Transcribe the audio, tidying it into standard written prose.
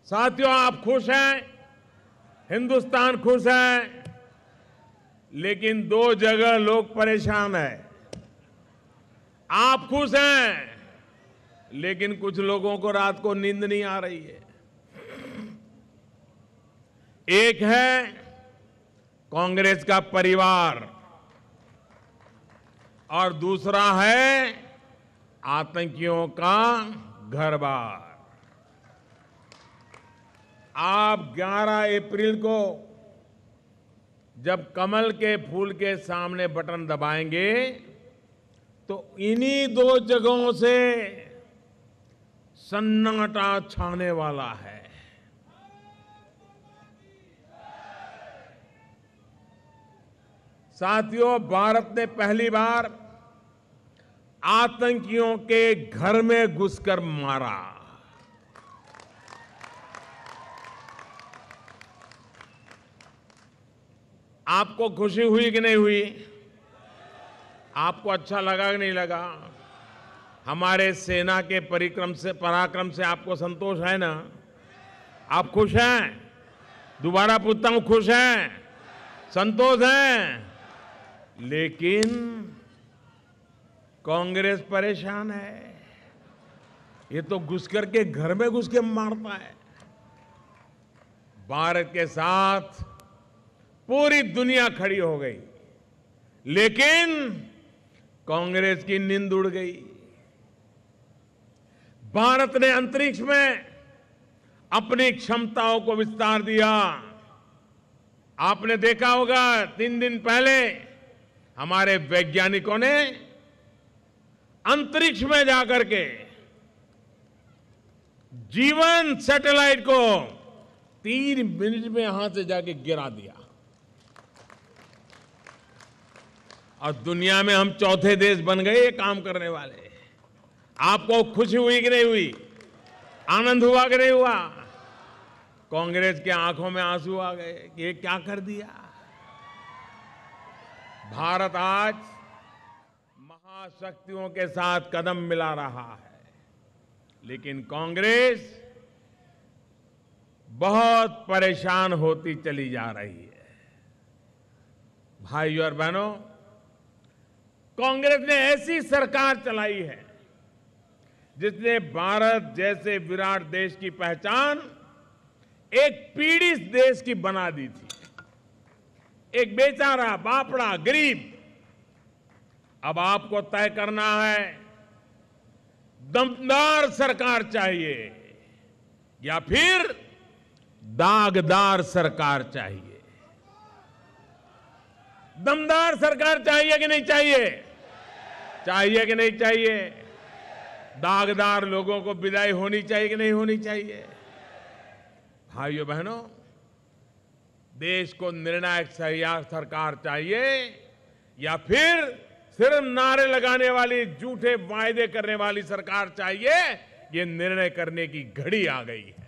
साथियों, आप खुश हैं, हिंदुस्तान खुश है, लेकिन दो जगह लोग परेशान हैं। आप खुश हैं, लेकिन कुछ लोगों को रात को नींद नहीं आ रही है। एक है कांग्रेस का परिवार और दूसरा है आतंकियों का घर-बार। आप 11 अप्रैल को जब कमल के फूल के सामने बटन दबाएंगे तो इन्हीं दो जगहों से सन्नाटा छाने वाला है। साथियों, भारत ने पहली बार आतंकियों के घर में घुसकर मारा। आपको खुशी हुई कि नहीं हुई? आपको अच्छा लगा कि नहीं लगा? हमारे सेना के पराक्रम से आपको संतोष है ना? आप खुश हैं? दोबारा पूछता हूं, खुश हैं? संतोष हैं? लेकिन कांग्रेस परेशान है। ये तो घुस करके घर में घुस के मारता है। भारत के साथ पूरी दुनिया खड़ी हो गई, लेकिन कांग्रेस की नींद उड़ गई। भारत ने अंतरिक्ष में अपनी क्षमताओं को विस्तार दिया। आपने देखा होगा 3 दिन पहले हमारे वैज्ञानिकों ने अंतरिक्ष में जाकर के जीवन सैटेलाइट को 3 मिनट में यहां से जाके गिरा दिया। और दुनिया में हम चौथे देश बन गए ये काम करने वाले। आपको खुशी हुई कि नहीं हुई? आनंद हुआ कि नहीं हुआ? कांग्रेस के आंखों में आंसू आ गए कि ये क्या कर दिया। भारत आज महाशक्तियों के साथ कदम मिला रहा है, लेकिन कांग्रेस बहुत परेशान होती चली जा रही है। भाइयों और बहनों, कांग्रेस ने ऐसी सरकार चलाई है जिसने भारत जैसे विराट देश की पहचान एक पीड़ित देश की बना दी थी। एक बेचारा, बापड़ा, गरीब। अब आपको तय करना है, दमदार सरकार चाहिए या फिर दागदार सरकार चाहिए। दमदार सरकार चाहिए कि नहीं चाहिए? चाहिए कि नहीं चाहिए? दागदार लोगों को विदाई होनी चाहिए कि नहीं होनी चाहिए? भाइयों बहनों, देश को निर्णायक सरकार चाहिए या फिर सिर्फ नारे लगाने वाली, झूठे वायदे करने वाली सरकार चाहिए? ये निर्णय करने की घड़ी आ गई है।